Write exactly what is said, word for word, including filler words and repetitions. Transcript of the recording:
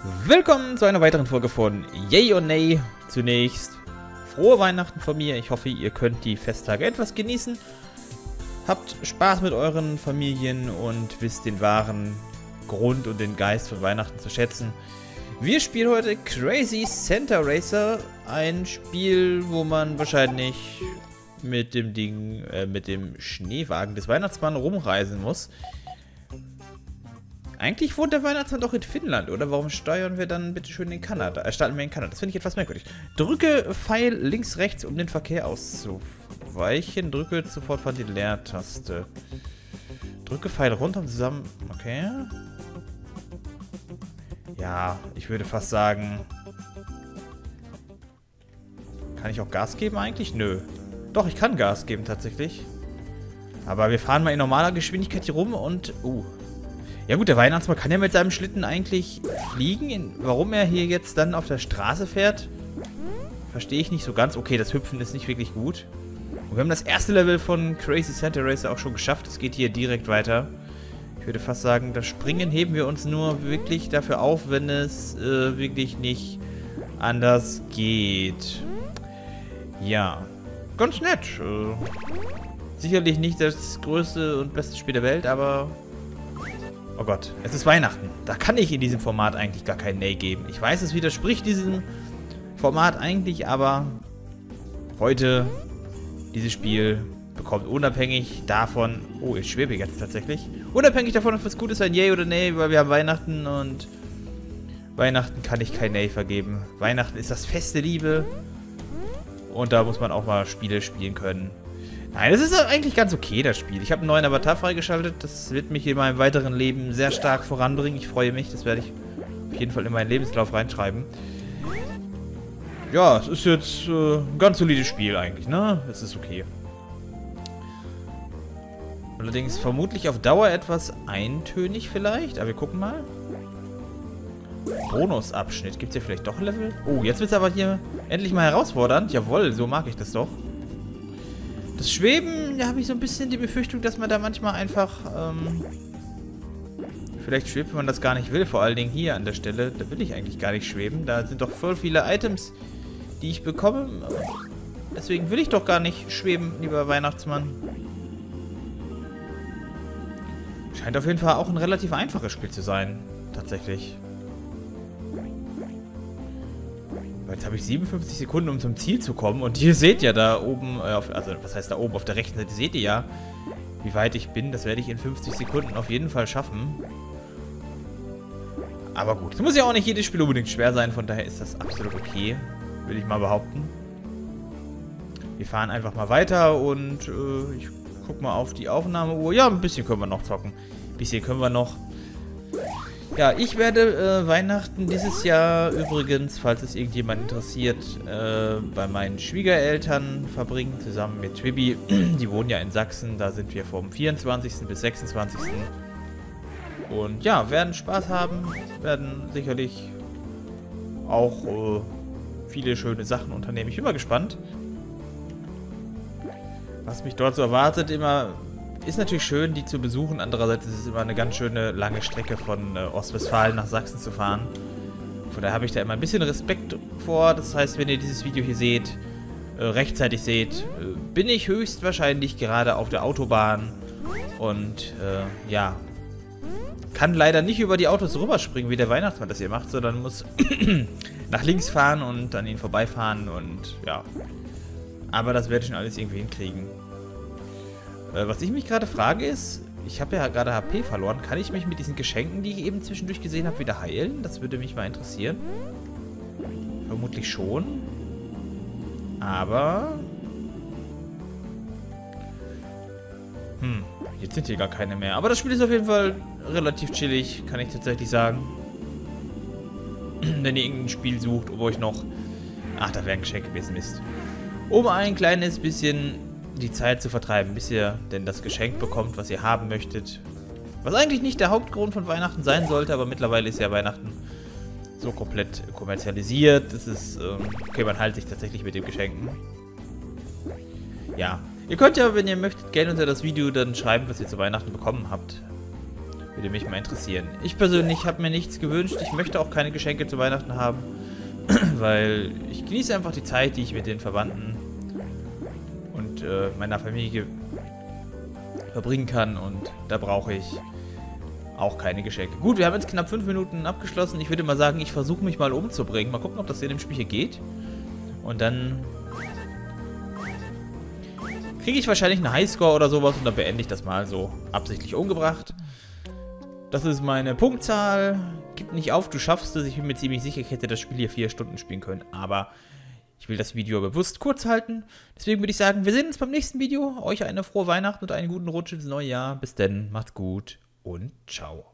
Willkommen zu einer weiteren Folge von Yay und Nay. Zunächst frohe Weihnachten von mir. Ich hoffe, ihr könnt die Festtage etwas genießen. Habt Spaß mit euren Familien und wisst den wahren Grund und den Geist von Weihnachten zu schätzen. Wir spielen heute Crazy Santa Racer. Ein Spiel, wo man wahrscheinlich mit dem Ding, äh, mit dem Schneewagen des Weihnachtsmanns rumreisen muss. Eigentlich wohnt der Weihnachtsmann doch in Finnland, oder? Warum steuern wir dann bitte schön in Kanada? Äh, starten wir in Kanada. Das finde ich etwas merkwürdig. Drücke Pfeil links, rechts, um den Verkehr auszuweichen. Drücke sofort die Leertaste. Drücke Pfeil runter und zusammen... Okay. Ja, ich würde fast sagen... Kann ich auch Gas geben eigentlich? Nö. Doch, ich kann Gas geben tatsächlich. Aber wir fahren mal in normaler Geschwindigkeit hier rum und... Uh... Ja gut, der Weihnachtsmann kann ja mit seinem Schlitten eigentlich fliegen. Warum er hier jetzt dann auf der Straße fährt, verstehe ich nicht so ganz. Okay, das Hüpfen ist nicht wirklich gut. Und wir haben das erste Level von Crazy Santa Racer auch schon geschafft. Es geht hier direkt weiter. Ich würde fast sagen, das Springen heben wir uns nur wirklich dafür auf, wenn es äh, wirklich nicht anders geht. Ja, ganz nett. Äh, sicherlich nicht das größte und beste Spiel der Welt, aber... Oh Gott, es ist Weihnachten. Da kann ich in diesem Format eigentlich gar kein Nay geben. Ich weiß, es widerspricht diesem Format eigentlich, aber heute dieses Spiel bekommt unabhängig davon... Oh, ich schwebe jetzt tatsächlich. Unabhängig davon, ob es gut ist, ein Yay oder Nay, weil wir haben Weihnachten und Weihnachten kann ich kein Nay vergeben. Weihnachten ist das Fest der Liebe und da muss man auch mal Spiele spielen können. Nein, das ist eigentlich ganz okay, das Spiel. Ich habe einen neuen Avatar freigeschaltet. Das wird mich in meinem weiteren Leben sehr stark voranbringen. Ich freue mich. Das werde ich auf jeden Fall in meinen Lebenslauf reinschreiben. Ja, es ist jetzt äh, ein ganz solides Spiel eigentlich, ne? Es ist okay. Allerdings vermutlich auf Dauer etwas eintönig vielleicht. Aber wir gucken mal. Bonusabschnitt. Gibt es hier vielleicht doch Level? Oh, jetzt wird es aber hier endlich mal herausfordernd. Jawohl, so mag ich das doch. Das Schweben, da habe ich so ein bisschen die Befürchtung, dass man da manchmal einfach, ähm, vielleicht schwebt, wenn man das gar nicht will, vor allen Dingen hier an der Stelle, da will ich eigentlich gar nicht schweben, da sind doch voll viele Items, die ich bekomme, deswegen will ich doch gar nicht schweben, lieber Weihnachtsmann. Scheint auf jeden Fall auch ein relativ einfaches Spiel zu sein, tatsächlich. Jetzt habe ich siebenundfünfzig Sekunden, um zum Ziel zu kommen. Und ihr seht ja da oben, äh, auf, also was heißt da oben, auf der rechten Seite seht ihr ja, wie weit ich bin. Das werde ich in fünfzig Sekunden auf jeden Fall schaffen. Aber gut, es muss ja auch nicht jedes Spiel unbedingt schwer sein. Von daher ist das absolut okay, will ich mal behaupten. Wir fahren einfach mal weiter und äh, ich gucke mal auf die Aufnahmeuhr. Ja, ein bisschen können wir noch zocken. Ein bisschen können wir noch... Ja, ich werde äh, Weihnachten dieses Jahr übrigens, falls es irgendjemand interessiert, äh, bei meinen Schwiegereltern verbringen, zusammen mit Twibi. Die wohnen ja in Sachsen, da sind wir vom vierundzwanzigsten bis sechsundzwanzigsten Und ja, werden Spaß haben, werden sicherlich auch äh, viele schöne Sachen unternehmen. Ich bin mal gespannt, was mich dort so erwartet. Immer... Ist natürlich schön, die zu besuchen. Andererseits ist es immer eine ganz schöne lange Strecke von äh, Ostwestfalen nach Sachsen zu fahren. Von daher habe ich da immer ein bisschen Respekt vor. Das heißt, wenn ihr dieses Video hier seht, äh, rechtzeitig seht, äh, bin ich höchstwahrscheinlich gerade auf der Autobahn. Und äh, ja, kann leider nicht über die Autos rüberspringen, wie der Weihnachtsmann das hier macht, sondern muss nach links fahren und an ihn vorbeifahren und ja. Aber das werde ich schon alles irgendwie hinkriegen. Was ich mich gerade frage ist, ich habe ja gerade H P verloren. Kann ich mich mit diesen Geschenken, die ich eben zwischendurch gesehen habe, wieder heilen? Das würde mich mal interessieren. Vermutlich schon. Aber... Hm, jetzt sind hier gar keine mehr. Aber das Spiel ist auf jeden Fall relativ chillig, kann ich tatsächlich sagen. Wenn ihr irgendein Spiel sucht, wo ich noch... Ach, da wäre ein Geschenk gewesen, Mist. Um ein kleines bisschen... die Zeit zu vertreiben, bis ihr denn das Geschenk bekommt, was ihr haben möchtet. Was eigentlich nicht der Hauptgrund von Weihnachten sein sollte, aber mittlerweile ist ja Weihnachten so komplett kommerzialisiert. Das ist, ähm, okay, man hält sich tatsächlich mit dem Geschenken. Ja, ihr könnt ja, wenn ihr möchtet, gerne unter das Video dann schreiben, was ihr zu Weihnachten bekommen habt. Würde mich mal interessieren. Ich persönlich habe mir nichts gewünscht. Ich möchte auch keine Geschenke zu Weihnachten haben. Weil ich genieße einfach die Zeit, die ich mit den Verwandten und äh, meiner Familie verbringen kann. Und da brauche ich auch keine Geschenke. Gut, wir haben jetzt knapp fünf Minuten abgeschlossen. Ich würde mal sagen, ich versuche mich mal umzubringen. Mal gucken, ob das in dem Spiel hier geht. Und dann kriege ich wahrscheinlich einen Highscore oder sowas. Und dann beende ich das mal so absichtlich umgebracht. Das ist meine Punktzahl. Gib nicht auf, du schaffst es. Ich bin mir ziemlich sicher, ich hätte das Spiel hier vier Stunden spielen können. Aber ich will das Video bewusst kurz halten. Deswegen würde ich sagen, wir sehen uns beim nächsten Video. Euch eine frohe Weihnachten und einen guten Rutsch ins neue Jahr. Bis dann, macht's gut und ciao.